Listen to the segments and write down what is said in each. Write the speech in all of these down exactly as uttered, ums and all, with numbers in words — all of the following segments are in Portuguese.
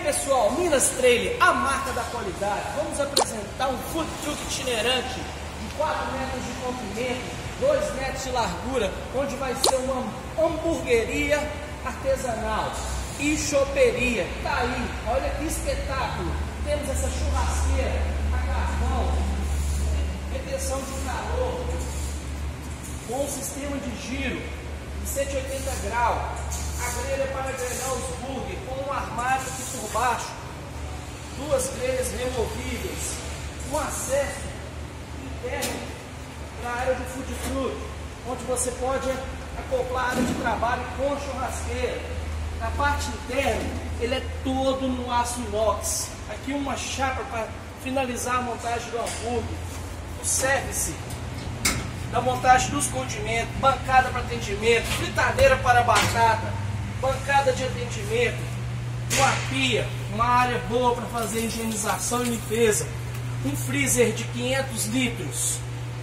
pessoal, Minas Trailer, a marca da qualidade. Vamos apresentar um food truck itinerante de quatro metros de comprimento, dois metros de largura, onde vai ser uma hamburgueria artesanal e choperia. Tá aí, olha que espetáculo. Temos essa churrasqueira a carvão, retenção de calor, com um sistema de giro de cento e oitenta graus. A grelha para grelhar os hambúrguer com um armário aqui por baixo, duas grelhas removíveis, um acesso interno para a área de food truck, onde você pode acoplar a área de trabalho com a churrasqueira. Na parte interna, ele é todo no aço inox. Aqui uma chapa para finalizar a montagem do hambúrguer, o service da montagem dos condimentos, bancada para atendimento, fritadeira para batata, bancada de atendimento, uma pia, uma área boa para fazer higienização e limpeza, um freezer de quinhentos litros,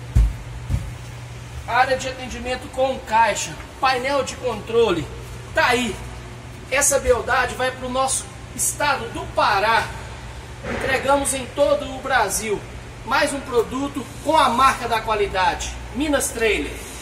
área de atendimento com caixa, painel de controle. Tá aí, essa beldade vai para o nosso estado do Pará. Entregamos em todo o Brasil. Mais um produto com a marca da qualidade, Minas Trailer.